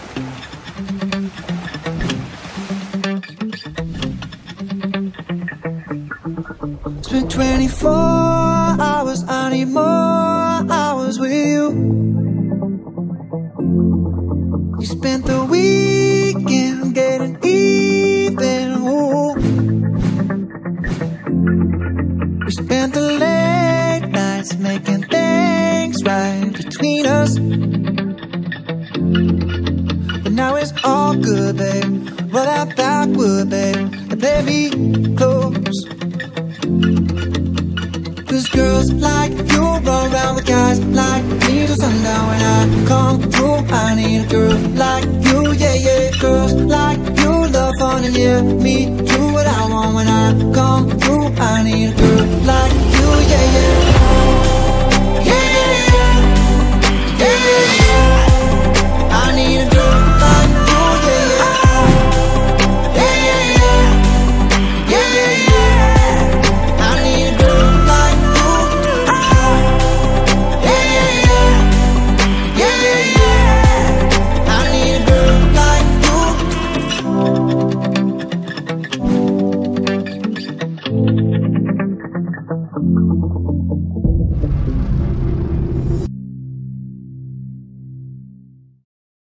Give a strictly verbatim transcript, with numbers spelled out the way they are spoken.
It's been twenty-four hours, I need more hours with you. You spent the weekend getting even, ooh. We spent the late nights making things right between us. But now it's all good, babe. Roll that backward, babe, and play me close. Cause girls like you run around with guys like me till sundown. When I come through,